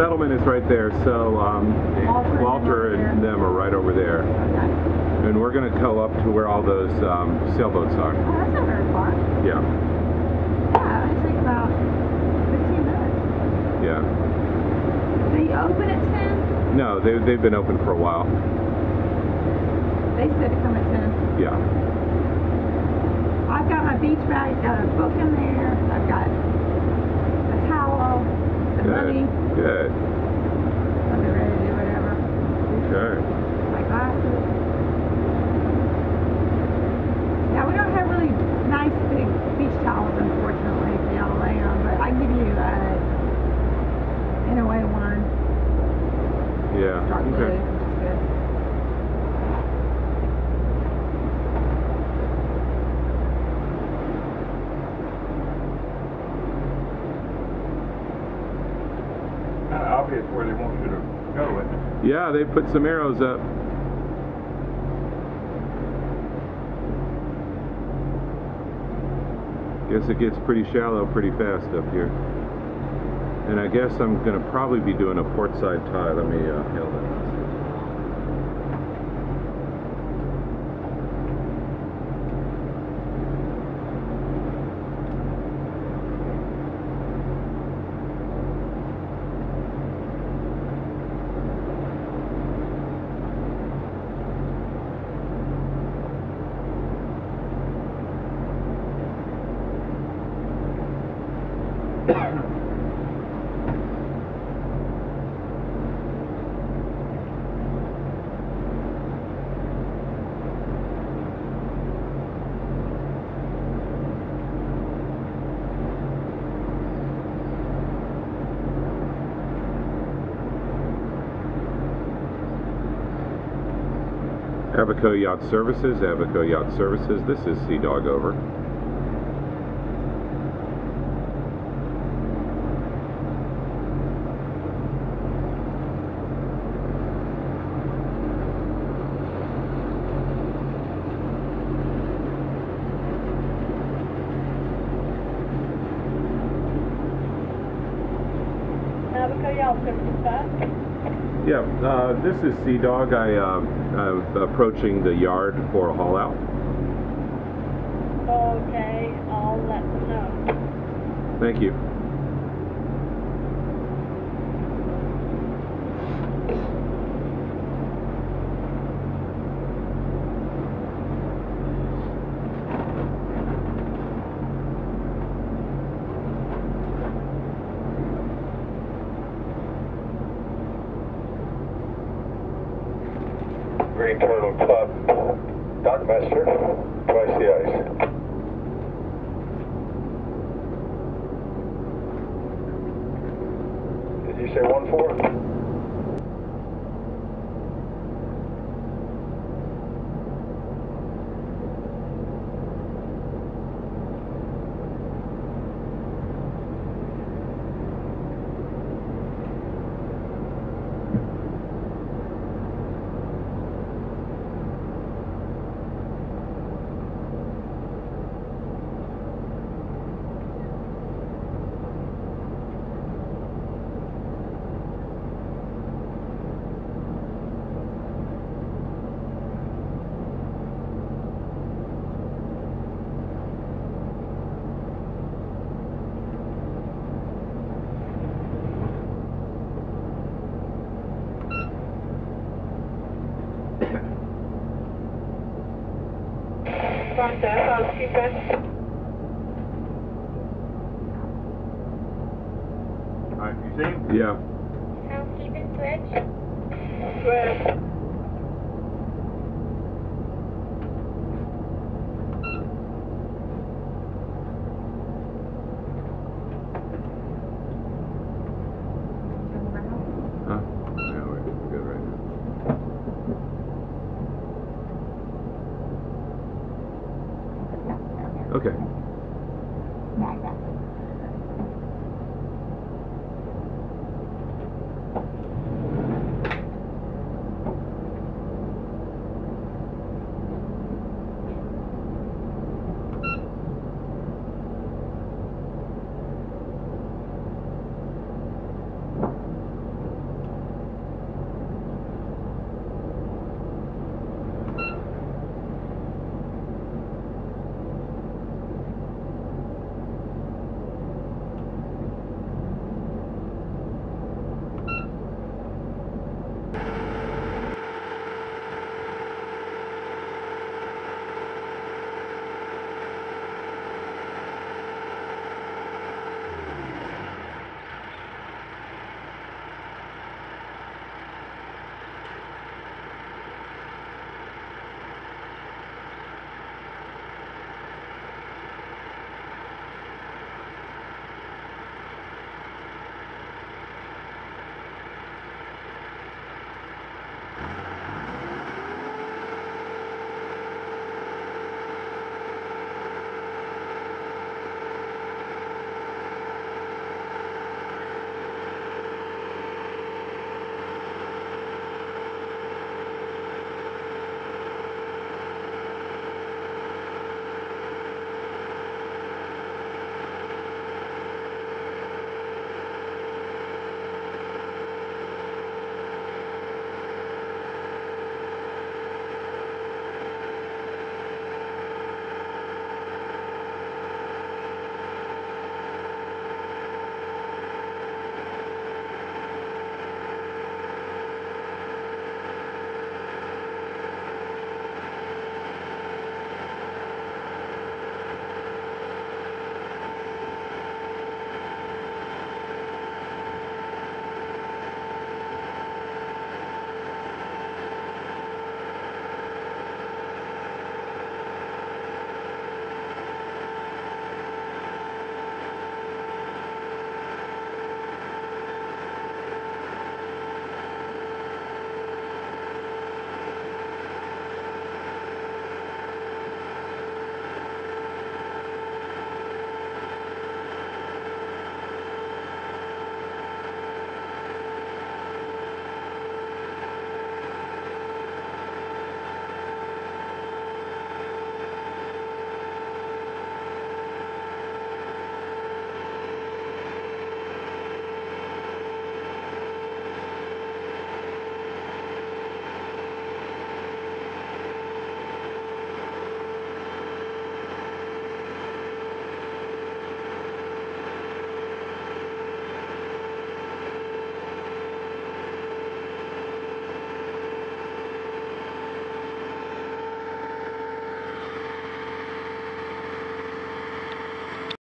settlement is right there, so Walter and them are right over there. Okay. And we're going to go up to where all those sailboats are. Oh, that's not very far. Yeah. Yeah, it takes about 15 minutes. Yeah. Do you open at 10? No, they've been open for a while. They said to come at 10. Yeah. I've got my beach bag, got a book in there. I've got a towel, some money. Good. I'll be ready to do whatever. Okay. My glasses. Yeah, we don't have really nice big beach towels, unfortunately, for y'all to lay on, but I can give you in a way one. Yeah. Dark blue, Okay. which is good. Kind of obvious where they want you to go, isn't it? Yeah, they put some arrows up. Guess it gets pretty shallow pretty fast up here. And I guess I'm going to probably be doing a port side tie. Let me hail that. Abaco Yacht Services, Abaco Yacht Services. This is Sea Dawg over. Abaco Yacht Services back. Yeah, this is Sea Dawg. I'm approaching the yard for a haul out. Okay, I'll let them know. Thank you. Green Turtle Club, Dockmaster, twice the ice. Did you say 1-4? Front desk, housekeeping. Alright, you see him? Yeah. Housekeeping switch. Switch. Huh? Yeah, we're good right now. Okay.